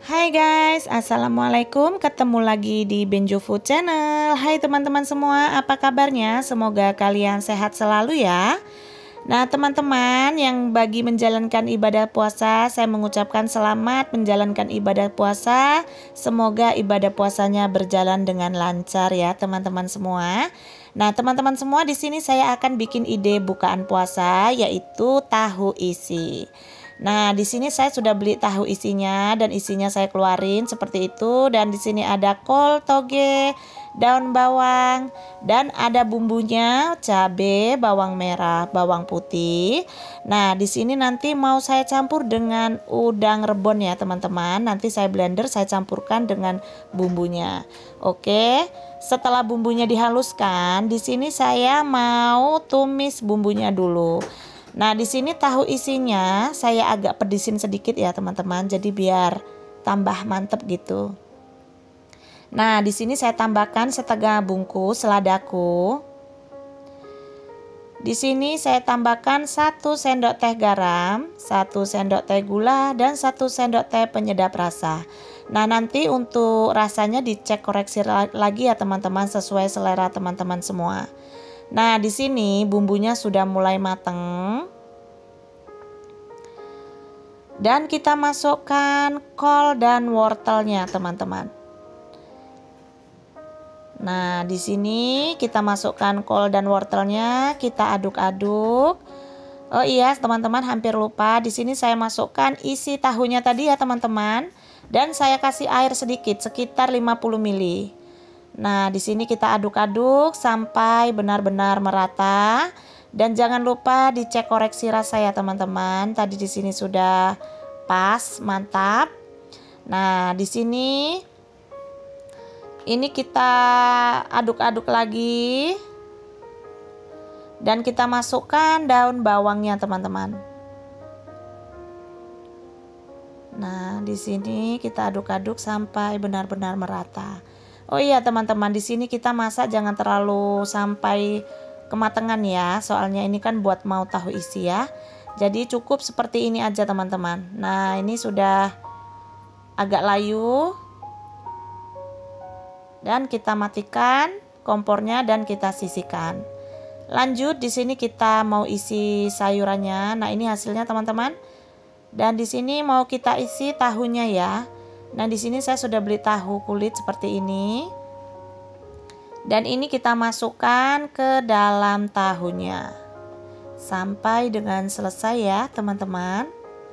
Hai guys, Assalamualaikum. Ketemu lagi di Benjo Food Channel. Hai teman-teman semua, apa kabarnya? Semoga kalian sehat selalu ya. Nah teman-teman yang bagi menjalankan ibadah puasa, saya mengucapkan selamat menjalankan ibadah puasa. Semoga ibadah puasanya berjalan dengan lancar ya teman-teman semua. Nah teman-teman semua, di sini saya akan bikin ide bukaan puasa, yaitu tahu isi. Nah, di sini saya sudah beli tahu isinya dan isinya saya keluarin seperti itu, dan di sini ada kol, toge, daun bawang, dan ada bumbunya, cabai, bawang merah, bawang putih. Nah, di sini nanti mau saya campur dengan udang rebon ya, teman-teman. Nanti saya blender, saya campurkan dengan bumbunya. Oke. Setelah bumbunya dihaluskan, di sini saya mau tumis bumbunya dulu. Nah, di sini tahu isinya saya agak pedisin sedikit ya, teman-teman. Jadi biar tambah mantep gitu. Nah, di sini saya tambahkan setengah bungkus ladaku. Di sini saya tambahkan 1 sendok teh garam, 1 sendok teh gula, dan 1 sendok teh penyedap rasa. Nah, nanti untuk rasanya dicek koreksi lagi ya, teman-teman, sesuai selera teman-teman semua. Nah, di sini bumbunya sudah mulai mateng. Dan kita masukkan kol dan wortelnya, teman-teman. Nah, di sini kita masukkan kol dan wortelnya, kita aduk-aduk. Oh iya, teman-teman, hampir lupa. Di sini saya masukkan isi tahunya tadi ya, teman-teman. Dan saya kasih air sedikit, sekitar 50 ml. Nah, di sini kita aduk-aduk sampai benar-benar merata, dan jangan lupa dicek koreksi rasa ya, teman-teman. Tadi di sini sudah pas, mantap. Nah, di sini ini kita aduk-aduk lagi, dan kita masukkan daun bawangnya, teman-teman. Nah, di sini kita aduk-aduk sampai benar-benar merata. Oh iya teman-teman, di sini kita masak jangan terlalu sampai kematangan ya, soalnya ini kan buat mau tahu isi ya. Jadi cukup seperti ini aja teman-teman. Nah, ini sudah agak layu. Dan kita matikan kompornya dan kita sisihkan. Lanjut, di sini kita mau isi sayurannya. Nah, ini hasilnya teman-teman. Dan di sini mau kita isi tahunya ya. Nah, di sini saya sudah beli tahu kulit seperti ini. Dan ini kita masukkan ke dalam tahunya. Sampai dengan selesai ya, teman-teman.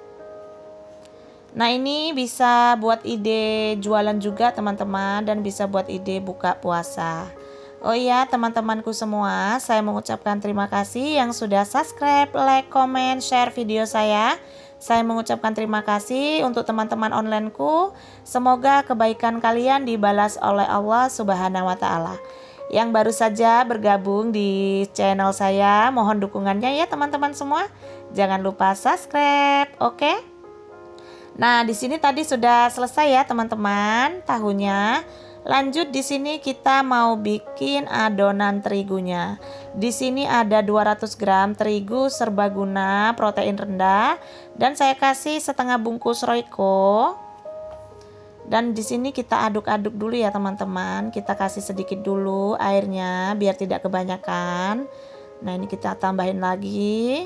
Nah, ini bisa buat ide jualan juga, teman-teman, dan bisa buat ide buka puasa. Oh iya, teman-temanku semua, saya mengucapkan terima kasih yang sudah subscribe, like, komen, share video saya. Saya mengucapkan terima kasih untuk teman-teman onlineku. Semoga kebaikan kalian dibalas oleh Allah Subhanahu wa Ta'ala. Yang baru saja bergabung di channel saya, mohon dukungannya ya teman-teman semua. Jangan lupa subscribe, oke? Nah, di sini tadi sudah selesai ya teman-teman tahunya. Lanjut, di sini kita mau bikin adonan terigunya. Di sini ada 200 gram terigu serbaguna protein rendah, dan saya kasih setengah bungkus Royco. Dan di sini kita aduk-aduk dulu ya teman-teman. Kita kasih sedikit dulu airnya biar tidak kebanyakan. Nah, ini kita tambahin lagi.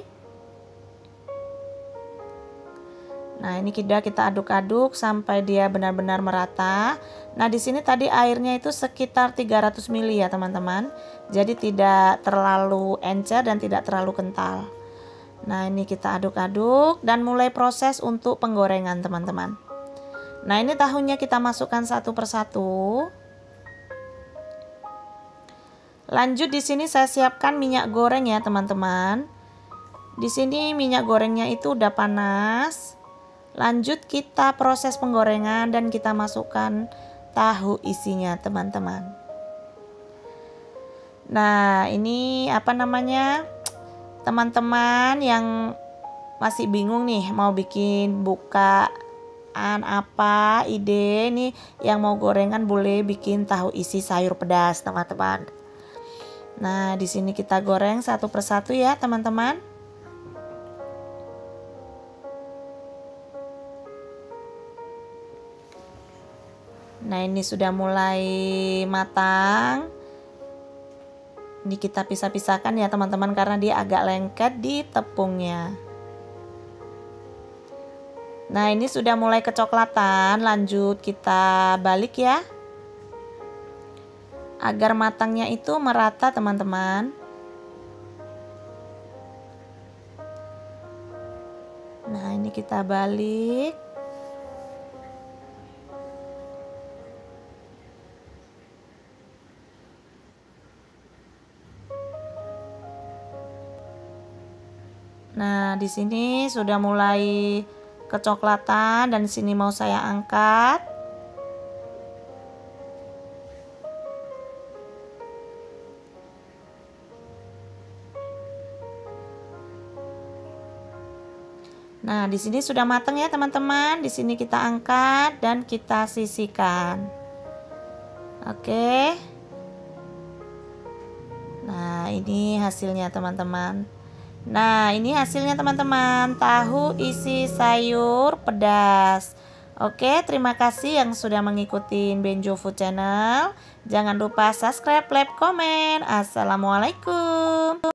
Nah, ini kita aduk-aduk sampai dia benar-benar merata. Nah, di sini tadi airnya itu sekitar 300 ml ya, teman-teman. Jadi tidak terlalu encer dan tidak terlalu kental. Nah, ini kita aduk-aduk dan mulai proses untuk penggorengan, teman-teman. Nah, ini tahunya kita masukkan satu persatu. Lanjut, di sini saya siapkan minyak goreng ya, teman-teman. Di sini minyak gorengnya itu udah panas. Lanjut kita proses penggorengan dan kita masukkan tahu isinya, teman-teman. Nah, ini apa namanya? Teman-teman yang masih bingung nih mau bikin bukaan apa, ide nih yang mau gorengan boleh bikin tahu isi sayur pedas, teman-teman. Nah, di sini kita goreng satu persatu ya, teman-teman. Nah, ini sudah mulai matang. Ini kita pisah-pisahkan ya teman-teman, karena dia agak lengket di tepungnya. Nah, ini sudah mulai kecoklatan. Lanjut kita balik ya, agar matangnya itu merata teman-teman. Nah, ini kita balik. Nah, di sini sudah mulai kecoklatan dan di sini mau saya angkat. Nah, di sini sudah matang ya teman-teman. Di sini kita angkat dan kita sisihkan. Oke. Nah, ini hasilnya teman-teman. Nah, ini hasilnya teman-teman, tahu isi sayur pedas. Oke, terima kasih yang sudah mengikuti Benjo Food Channel. Jangan lupa subscribe, like, komen. Assalamualaikum.